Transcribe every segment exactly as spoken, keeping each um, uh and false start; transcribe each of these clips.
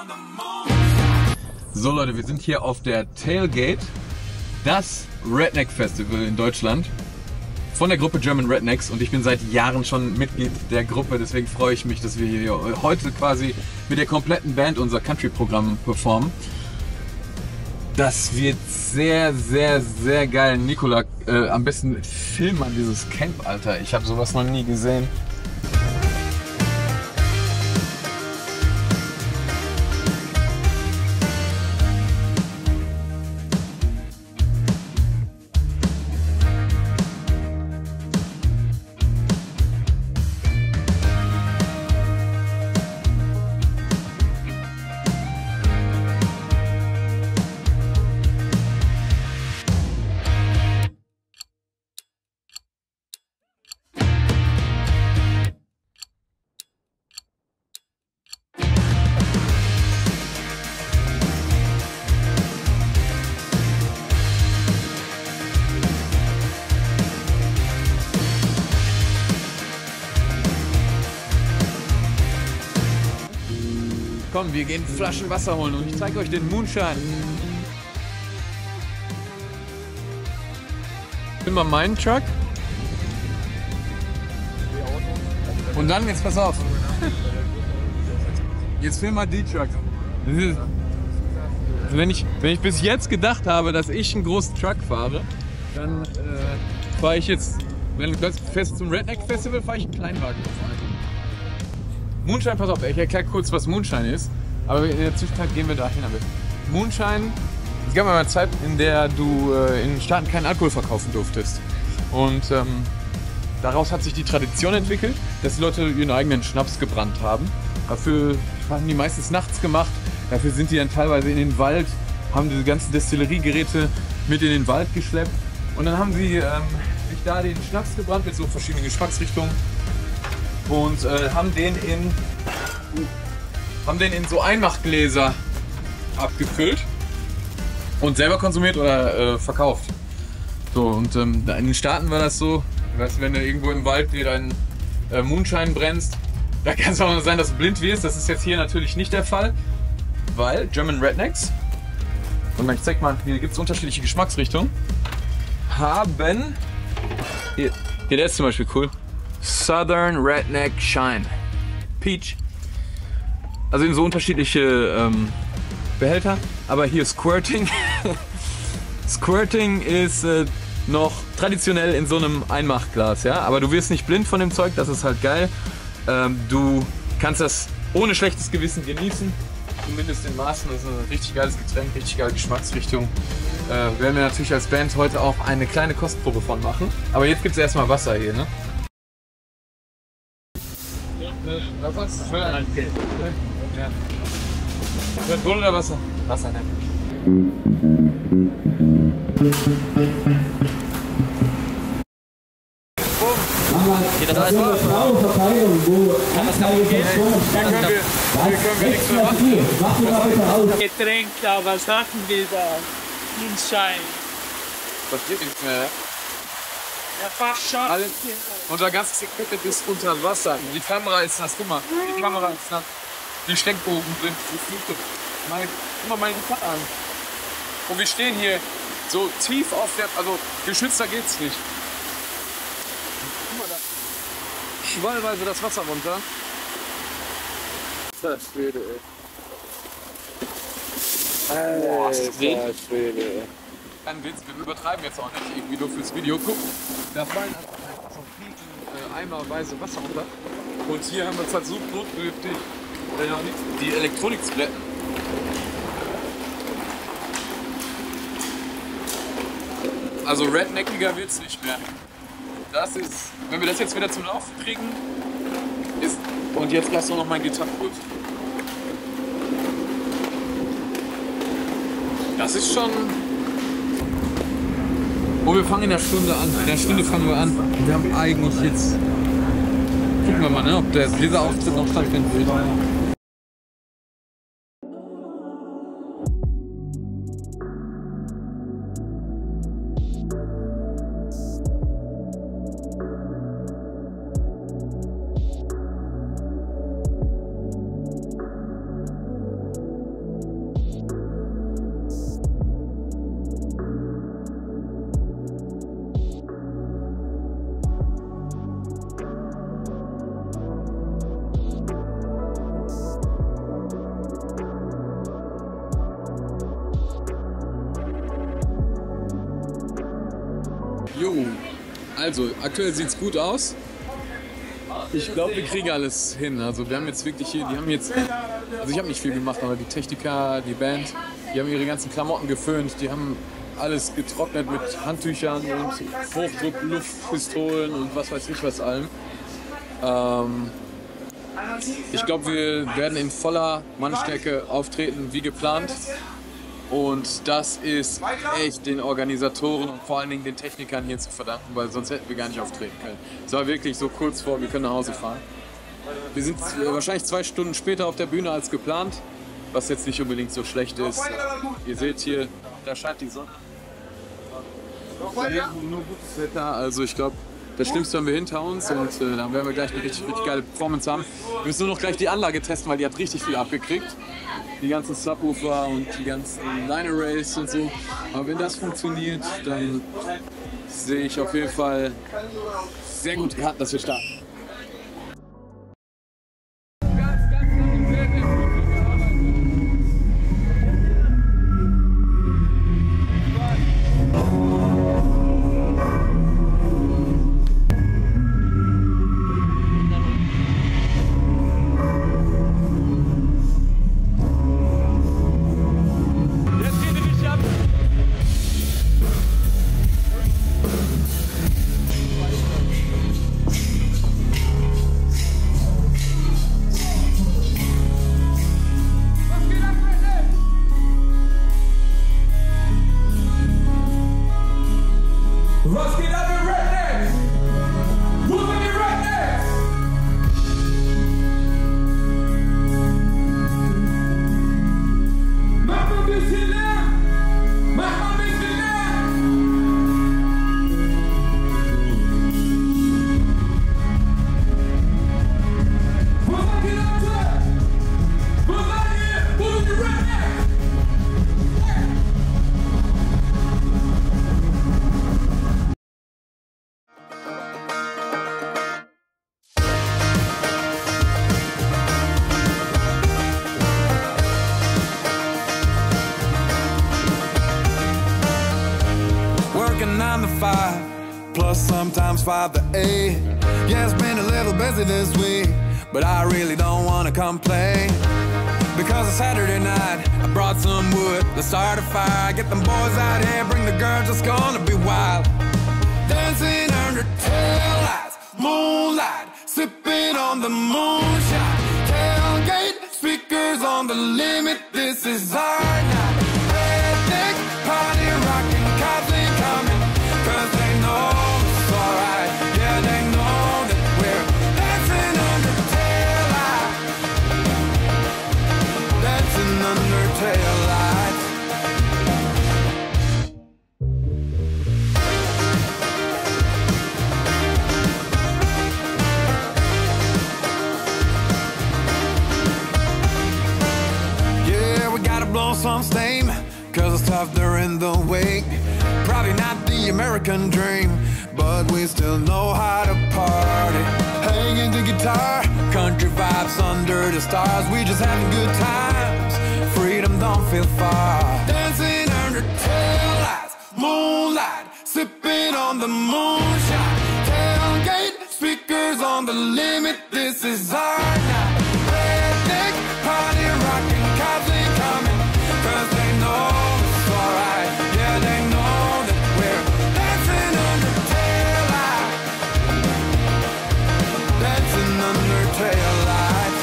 So Leute, wir sind hier auf der Tailgate, das Redneck Festival in Deutschland von der Gruppe German Rednecks, und ich bin seit Jahren schon Mitglied der Gruppe, deswegen freue ich mich, dass wir hier heute quasi mit der kompletten Band unser Country-Programm performen. Das wird sehr, sehr, sehr geil. Nikola, äh, am besten film mal dieses Camp, Alter. Ich habe sowas noch nie gesehen. Komm, wir gehen Flaschen Wasser holen und ich zeige euch den Moonshine. Film mal meinen Truck. Und dann, jetzt pass auf. Jetzt film mal die Truck. Wenn ich, wenn ich bis jetzt gedacht habe, dass ich einen großen Truck fahre, dann äh, fahre ich jetzt, wenn ich fest zum Redneck Festival, fahre ich einen Kleinwagen. Moonshine, pass auf, ich erkläre kurz, was Moonshine ist, aber in der Zwischenzeit gehen wir dahin damit. Moonshine, es gab mal eine Zeit, in der du äh, in den Staaten keinen Alkohol verkaufen durftest. Und ähm, daraus hat sich die Tradition entwickelt, dass die Leute ihren eigenen Schnaps gebrannt haben. Dafür haben die meistens nachts gemacht, dafür sind die dann teilweise in den Wald, haben diese ganzen Destilleriegeräte mit in den Wald geschleppt. Und dann haben sie ähm, sich da den Schnaps gebrannt mit so verschiedenen Geschmacksrichtungen. Und äh, haben den in haben den in so Einmachgläser abgefüllt und selber konsumiert oder äh, verkauft. So, und ähm, in den Staaten war das so, weißt, wenn du irgendwo im Wald dir deinen äh, Moonshine brennst, da kann es auch sein, dass du blind wirst. Das ist jetzt hier natürlich nicht der Fall, weil German Rednecks, und ich zeig mal, hier gibt es unterschiedliche Geschmacksrichtungen, haben, hier, hier der ist zum Beispiel cool, Southern Redneck Shine Peach. Also in so unterschiedliche ähm, Behälter. Aber hier Squirting. Squirting ist äh, noch traditionell in so einem Einmachglas, ja. Aber du wirst nicht blind von dem Zeug, das ist halt geil. Ähm, du kannst das ohne schlechtes Gewissen genießen. Zumindest in Maßen. Das ist ein richtig geiles Getränk, richtig geile Geschmacksrichtung. Äh, werden wir natürlich als Band heute auch eine kleine Kostprobe von machen. Aber jetzt gibt es erstmal Wasser hier, ne? Was? Ja. Red Bull oder Wasser? Wasser, ne? Geht das alles mal? Kann das kaputt gehen? Hier können wir, hier können wir nichts mehr machen. Getränk da, was hatten wir da? Moonshine. Das geht nichts mehr. Ja, fast schon. Alles, unser ganzes Equipment ist unter Wasser. Die Kamera ist nass, guck mal. Die Kamera ist nass. Die Steckbogen sind geflutet. Mein, guck mal meine Gitarre an. Und wir stehen hier so tief auf der, also geschützter geht's nicht. Guck mal da. Schwallweise das Wasser runter. Das Schwede, ey. Boah, ist das Schwede, ey. Kein Witz, wir übertreiben jetzt auch nicht irgendwie nur fürs Video. Guck, da fallen einfach so viele äh, eimerweise Wasser runter. Und hier haben wir versucht, notdürftig äh, die Elektronik zu retten. Also redneckiger wird's nicht mehr. Das ist, wenn wir das jetzt wieder zum Laufen kriegen, ist, und jetzt lass doch noch mein Gitarrenpult. Das ist schon. Oh, wir fangen in der Stunde an. In der Stunde fangen wir an. Wir haben eigentlich jetzt. Gucken wir mal, ne, ob der, dieser Auftritt noch stattfinden wird. So, also aktuell sieht's gut aus. Ich glaube, wir kriegen alles hin. Also wir haben jetzt wirklich hier, die haben jetzt, also ich habe nicht viel gemacht, aber die Techniker, die Band, die haben ihre ganzen Klamotten geföhnt, die haben alles getrocknet mit Handtüchern und Hochdruck-Luftpistolen und was weiß ich was allem. Ähm, ich glaube, wir werden in voller Mannstärke auftreten, wie geplant. Und das ist echt den Organisatoren und vor allen Dingen den Technikern hier zu verdanken, weil sonst hätten wir gar nicht auftreten können. Es war wirklich so kurz vor, wir können nach Hause fahren. Wir sind wahrscheinlich zwei Stunden später auf der Bühne als geplant, was jetzt nicht unbedingt so schlecht ist. Ihr seht hier, da scheint die Sonne. Nur gutes Wetter, also ich glaube, das Schlimmste haben wir hinter uns und äh, dann werden wir gleich eine richtig, richtig geile Performance haben. Wir müssen nur noch gleich die Anlage testen, weil die hat richtig viel abgekriegt. Die ganzen Subwoofer und die ganzen Line Arrays und so. Aber wenn das funktioniert, dann sehe ich auf jeden Fall sehr gut gehabt, dass wir starten. Was geht ab, ihr Rednecks? Wo sind die Rednecks? Mach mal ein bisschen Lärm! Mach mal ein bisschen Lärm! Wo seid ihr, Leute? Wo seid ihr? Wo sind die Rednecks? Nine to five, plus sometimes five to eight. Yeah, it's been a little busy this week, but I really don't wanna complain. Because it's Saturday night, I brought some wood, let's start a fire. Get them boys out here, bring the girls, it's gonna be wild. Dancing under taillights, moonlight, sipping on the moonshine. Tailgate, speakers on the limit, this is our night. Redneck, party rockin', cops ain't coming. Cause they know it's alright, yeah, they know that we're dancing under taillights. Dancing under taillights. Yeah, we gotta blow some steam, cause it's tough during the week. Probably not the American dream, but we still know how to party. Hanging the guitar, country vibes under the stars. We just having good times, freedom don't feel far. Dancing under taillights, moonlight, sipping on the moonshine. Tailgate, speakers on the limit, this is our night. Redneck, party rockin', cops ain't coming. Cause they know it's alright, yeah, they know. Taillights.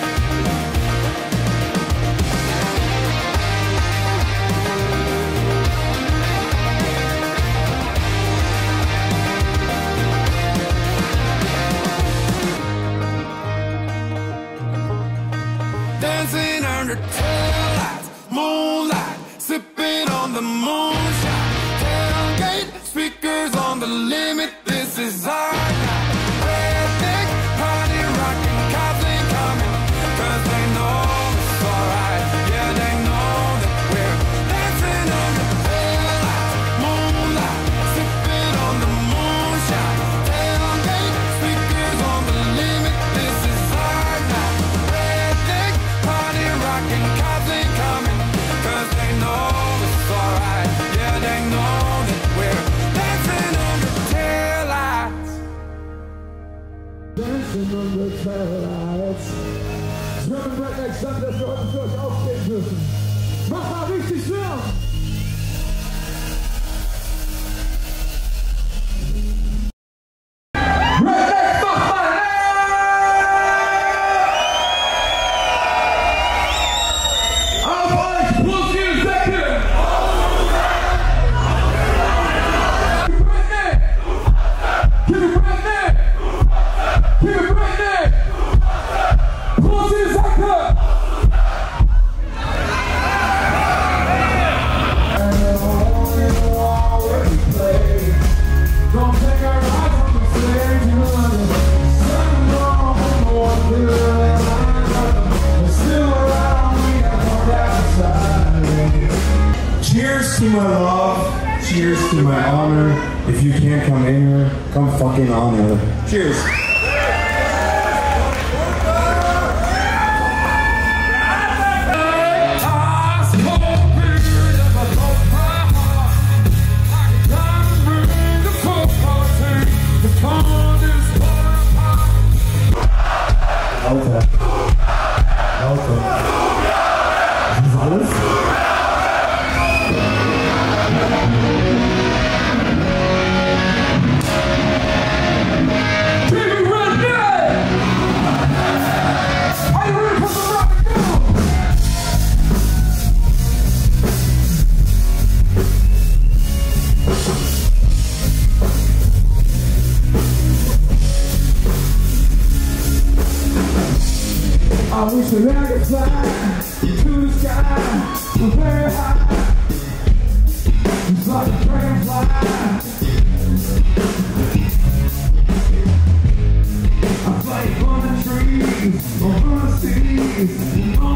Dancing under taillights, moonlight, sipping on the moonshine. Tailgate, speakers on the limit, this is our night. Redneck, party rockin', cops ain't coming. Cause they know it's alright, yeah, they know that we're dancing under taillights, moonlight, sipping on the moonshine. Tailgate, speakers on the limit, this is our night. Redneck, party rockin', cops ain't coming. Crashing under taillights. German Redneck sagt, dass wir heute für euch aufstehen dürfen. Mach mal richtig Lärm! Cheers to my love, cheers to my honor. If you can't come in here, come fucking on here. Cheers. Alter. Alter. Das ist alles? I wish that I could fly to the sky, so very high, just like a dragonfly. I fly on the trees, over the seas,